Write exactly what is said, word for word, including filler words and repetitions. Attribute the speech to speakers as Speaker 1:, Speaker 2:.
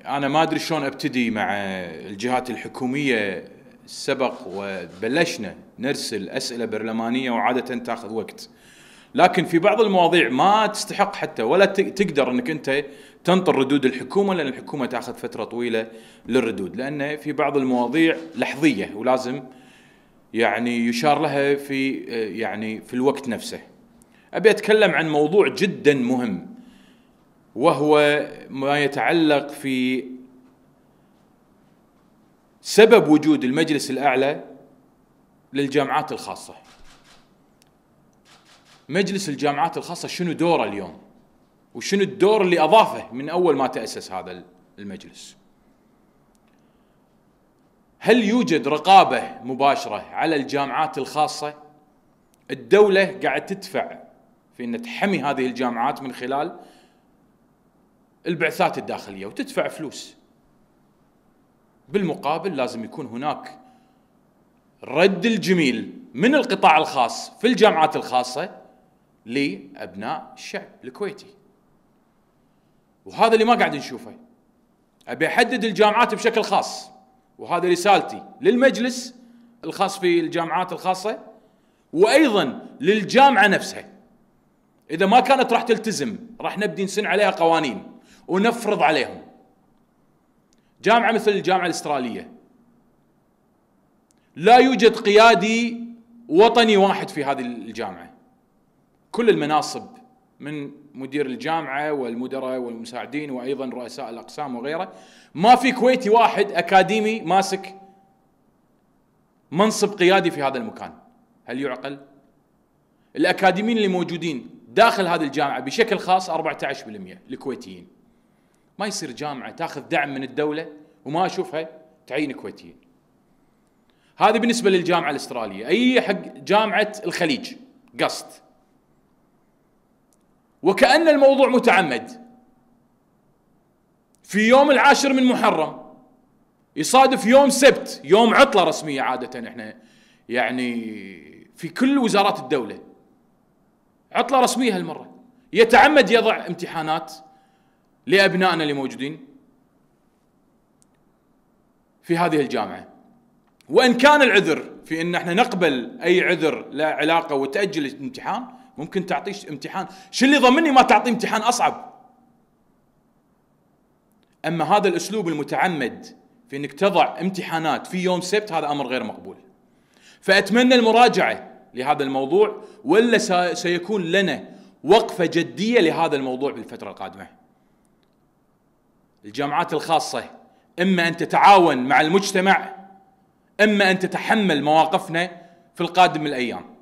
Speaker 1: أنا ما أدري شلون أبتدي مع الجهات الحكومية. سبق وبلشنا نرسل أسئلة برلمانية وعادة تأخذ وقت، لكن في بعض المواضيع ما تستحق حتى ولا تقدر أنك أنت تنطر ردود الحكومة، لأن الحكومة تأخذ فترة طويلة للردود، لأن في بعض المواضيع لحظية ولازم يعني يشار لها في يعني في الوقت نفسه. أبي أتكلم عن موضوع جدا مهم، وهو ما يتعلق في سبب وجود المجلس الأعلى للجامعات الخاصة. مجلس الجامعات الخاصة شنو دوره اليوم؟ وشنو الدور اللي أضافه من أول ما تأسس هذا المجلس؟ هل يوجد رقابة مباشرة على الجامعات الخاصة؟ الدولة قاعد تدفع في أن تحمي هذه الجامعات من خلال البعثات الداخلية وتدفع فلوس، بالمقابل لازم يكون هناك رد الجميل من القطاع الخاص في الجامعات الخاصة لأبناء الشعب الكويتي، وهذا اللي ما قاعد نشوفه. أبي أحدد الجامعات بشكل خاص، وهذا رسالتي للمجلس الخاص في الجامعات الخاصة وأيضا للجامعة نفسها. إذا ما كانت راح تلتزم راح نبدي نسن عليها قوانين ونفرض عليهم. جامعة مثل الجامعة الأسترالية لا يوجد قيادي وطني واحد في هذه الجامعة، كل المناصب من مدير الجامعة والمدراء والمساعدين وأيضا رؤساء الأقسام وغيره، ما في كويتي واحد أكاديمي ماسك منصب قيادي في هذا المكان. هل يعقل؟ الأكاديميين اللي موجودين داخل هذه الجامعة بشكل خاص أربعة عشر بالمئة الكويتيين. ما يصير جامعة تاخذ دعم من الدولة وما أشوفها تعين كويتيين. هذه بالنسبة للجامعة الأسترالية. أي حق جامعة الخليج قصد، وكأن الموضوع متعمد. في يوم العاشر من محرم يصادف يوم سبت، يوم عطلة رسمية عادة احنا يعني في كل وزارات الدولة عطلة رسمية هالمرة، يتعمد يضع امتحانات لأبنائنا اللي موجودين في هذه الجامعة. وإن كان العذر في أن احنا نقبل أي عذر لا علاقة وتأجل الامتحان، ممكن تعطيش امتحان، شو اللي ضمني ما تعطي امتحان أصعب؟ أما هذا الأسلوب المتعمد في أنك تضع امتحانات في يوم سبت، هذا أمر غير مقبول. فأتمنى المراجعة لهذا الموضوع، ولا سيكون لنا وقفة جدية لهذا الموضوع بالفترة القادمة. الجامعات الخاصة إما أن تتعاون مع المجتمع، إما أن تتحمل مواقفنا في القادم من الأيام.